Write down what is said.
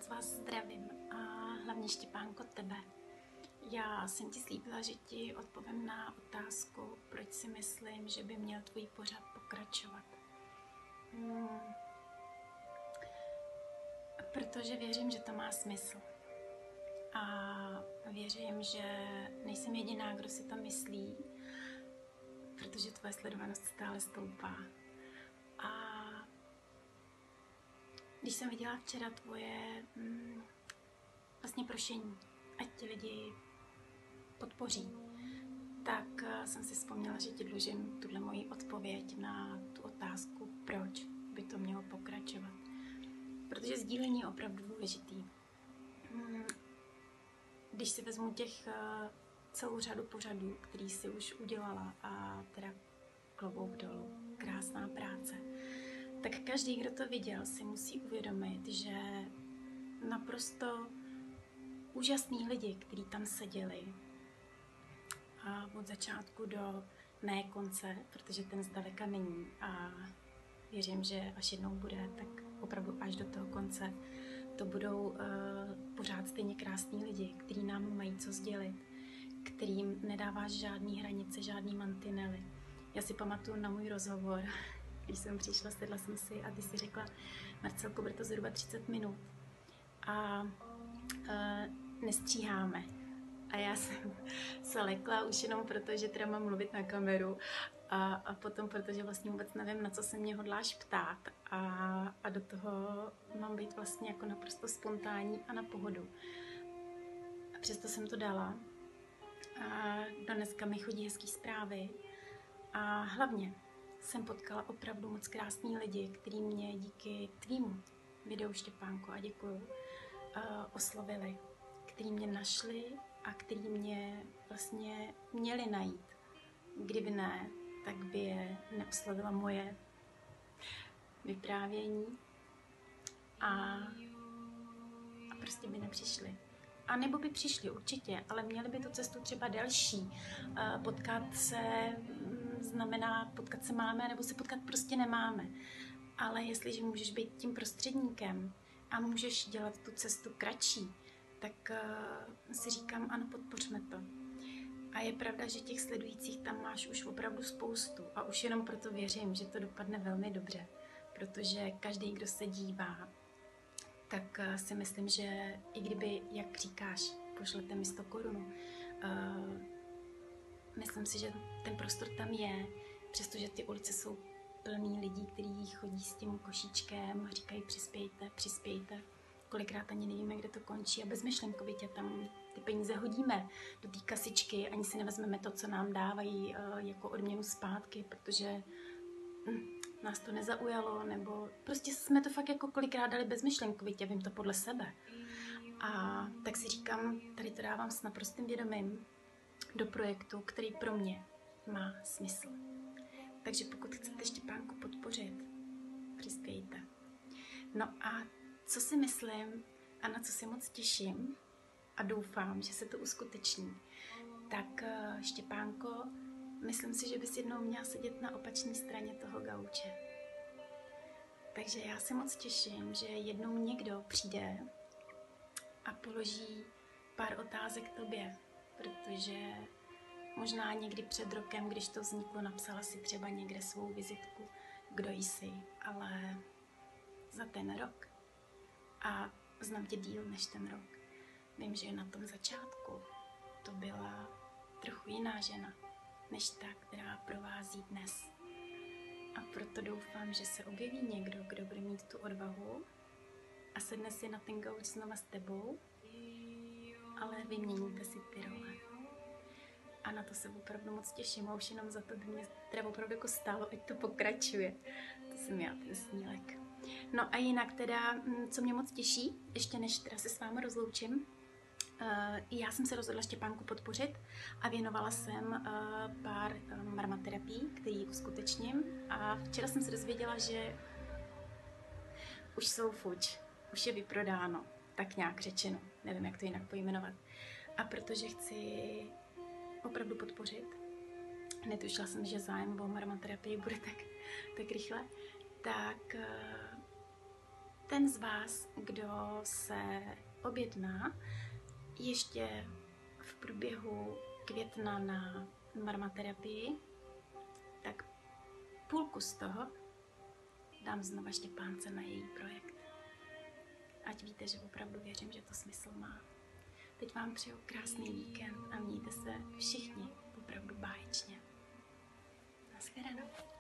vás zdravím a hlavně Štěpánko tebe. Já jsem ti slíbila, že ti odpovím na otázku, proč si myslím, že by měl tvůj pořad pokračovat. Protože věřím, že to má smysl. A věřím, že nejsem jediná, kdo si to myslí, protože tvoje sledovanost stále stoupá. A když jsem viděla včera tvoje vlastně prošení, ať ti lidi podpoří, tak jsem si vzpomněla, že ti dlužím tuhle moji odpověď na tu otázku, proč by to mělo pokračovat. Protože sdílení je opravdu důležitý. Když si vezmu celou řadu pořadů, který si už udělala a teda klobouk dolů, krásná práce, tak každý, kdo to viděl, si musí uvědomit, že naprosto úžasný lidi, kteří tam seděli a od začátku do ne konce, protože ten zdaleka není a věřím, že až jednou bude, tak opravdu až do toho konce to budou pořád stejně krásní lidi, kteří nám mají co sdělit, kterým nedáváš žádný hranice, žádný mantinely. Já si pamatuju na můj rozhovor, když jsem přišla, sedla jsem si a ty si řekla: Marcelko, bude to zhruba 30 minut a nestříháme. A já jsem se lekla už jenom proto, že teda mám mluvit na kameru a potom protože vlastně vůbec nevím, na co se mě hodláš ptát a do toho mám být vlastně jako naprosto spontánní a na pohodu. A přesto jsem to dala a dneska mi chodí hezký zprávy a hlavně jsem potkala opravdu moc krásný lidi, kteří mě díky tvýmu videu, Štěpánko, a děkuju, oslovili, kteří mě našli a kteří mě vlastně měli najít. Kdyby ne, tak by je neoslovila moje vyprávění a prostě by nepřišli. A nebo by přišli určitě, ale měli by tu cestu třeba delší. Potkat se znamená, potkat se máme, nebo se potkat prostě nemáme. Ale jestliže můžeš být tím prostředníkem a můžeš dělat tu cestu kratší, tak si říkám, ano, podpořme to. A je pravda, že těch sledujících tam máš už opravdu spoustu a už jenom proto věřím, že to dopadne velmi dobře, protože každý, kdo se dívá, tak si myslím, že i kdyby, jak říkáš, pošlete mi 100 korun, myslím si, že ten prostor tam je, přestože ty ulice jsou plný lidí, kteří chodí s tím košíčkem a říkají přispějte, přispějte. Kolikrát ani nevíme, kde to končí a bezmyšlenkovitě tam ty peníze hodíme do té kasičky, ani si nevezmeme to, co nám dávají jako odměnu zpátky, protože nás to nezaujalo, nebo prostě jsme to fakt jako kolikrát dali bezmyšlenkovitě, vím to podle sebe. A tak si říkám, tady to dávám s naprostým vědomím do projektu, který pro mě má smysl. Takže pokud chcete Štěpánku podpořit, přispějte. No a co si myslím a na co se moc těším a doufám, že se to uskuteční, tak Štěpánko, myslím si, že bys jednou měla sedět na opačné straně toho gauče. Takže já se moc těším, že jednou někdo přijde a položí pár otázek tobě, protože možná někdy před rokem, když to vzniklo, napsala si třeba někde svou vizitku, kdo jsi, ale za ten rok, a znám tě díl než ten rok, vím, že na tom začátku to byla trochu jiná žena, než ta, která provází dnes. A proto doufám, že se objeví někdo, kdo bude mít tu odvahu a sedne si na ten gauč znova s tebou, ale vyměníte si ty role. A na to se opravdu moc těším a už jenom za to by mě teda opravdu jako stálo, ať to pokračuje. To jsem já, ten snílek. No a jinak teda, co mě moc těší, ještě než teda se s vámi rozloučím, já jsem se rozhodla Štěpánku podpořit a věnovala jsem pár marmaterapií, který uskutečním, a včera jsem se dozvěděla, že už jsou fuč, už je vyprodáno, tak nějak řečeno, nevím, jak to jinak pojmenovat. A protože chci opravdu podpořit, netušila jsem, že zájem o marmaterapii bude tak rychle, tak ten z vás, kdo se objedná ještě v průběhu května na marmaterapii, tak půlku z toho dám znova Štěpánce na její projekt. Ať víte, že opravdu věřím, že to smysl má. Teď vám přeju krásný víkend a mějte se všichni opravdu báječně. Naschledanou.